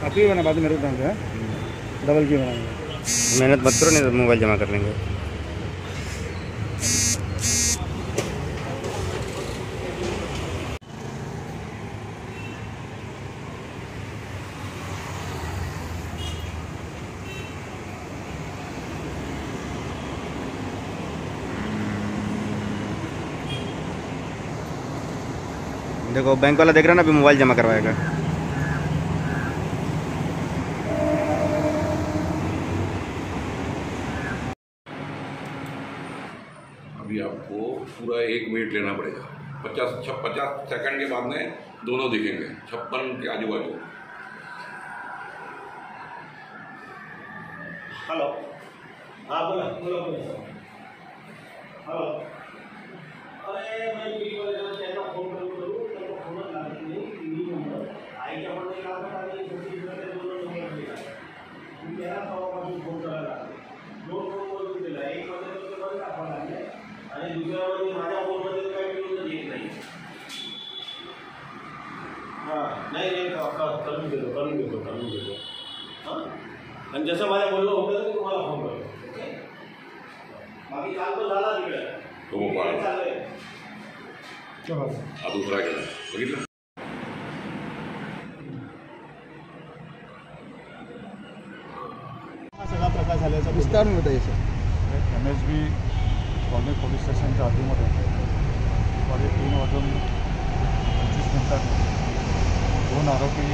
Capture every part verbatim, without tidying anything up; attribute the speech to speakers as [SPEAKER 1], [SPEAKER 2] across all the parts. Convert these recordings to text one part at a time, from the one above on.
[SPEAKER 1] आप ही बना, बाद में मेरे को है डबल की बनाएंगे।
[SPEAKER 2] मेहनत मत करो, नहीं तो मोबाइल जमा कर लेंगे। देखो बैंक वाला देख रहा है ना, अभी मोबाइल जमा करवाएगा।
[SPEAKER 3] अभी आपको पूरा एक मिनट लेना पड़ेगा। पचास पचास सेकंड के बाद में दोनों दिखेंगे छप्पन के आजू बाजू।
[SPEAKER 4] हेलो, हाँ बोला बोला बोला हेलो। अरे मैं टीवी वाले जरा चैनल फोन करूँ करूँ तो फोन लगा नहीं टीवी नंबर आई क्या बोलने का था ये छोटी छोटी दोनों नंबर मिला मेरा तो वापस फोन करा दो फोन बोल दिला एक बजे तो बंद का फोन आले आणि दुसऱ्या मध्ये माझ्या फोन मध्ये काय केलं येत नाही। हां नाही नाही का करून देतो करून देतो करून देतो हां आणि जसं मला बोललो होतं तर तुम्हाला फोन करतो ओके। बाकी काल तो झाला तिकडे
[SPEAKER 3] तो वो बाळ
[SPEAKER 4] चाललंय
[SPEAKER 3] हा दुसरा गेला बघितलं।
[SPEAKER 4] सगळा प्रकार झाल्याचा
[SPEAKER 1] विस्तार में बताइए sir.
[SPEAKER 5] M S B colony police स्टेशनच्या हद्दीमध्ये दुपारी तीन वाजून पंचवीस मिनिटात दोन आरोपी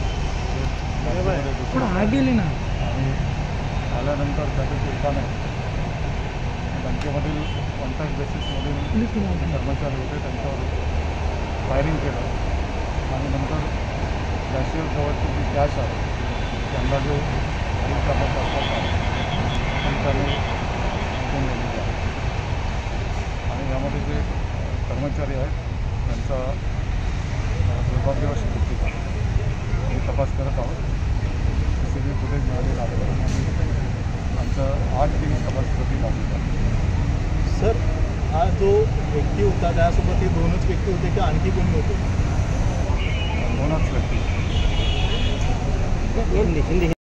[SPEAKER 1] गेले ना
[SPEAKER 5] आणि आल्यानंतर त्यापैकी एकाने बँकेमधील कॉन्टॅक्ट बेसिसमधील कर्मचारी होते त्यांच्यावर फायरिंग केलं आणि नंतर कॅशियर जवळची जी कॅश आहे ती अंदाजे अडीच लाखाच्या आसपास आहे पण त्याने फोन गेलेली आहे आणि यामध्ये जे कर्मचारी आहेत त्यांचा दुर्भाग्यवश मृत्यू झाला। मी तपास करत आहोत। C C T V footage मिळालेलं आहे आणि आमचं आठ दिवस तपास प्रती लागू आहे।
[SPEAKER 4] सर हा जो व्यक्ती होता त्यासोबत हे दोनच व्यक्ती होते की आणखी कोणी होते?
[SPEAKER 5] दोनच व्यक्ती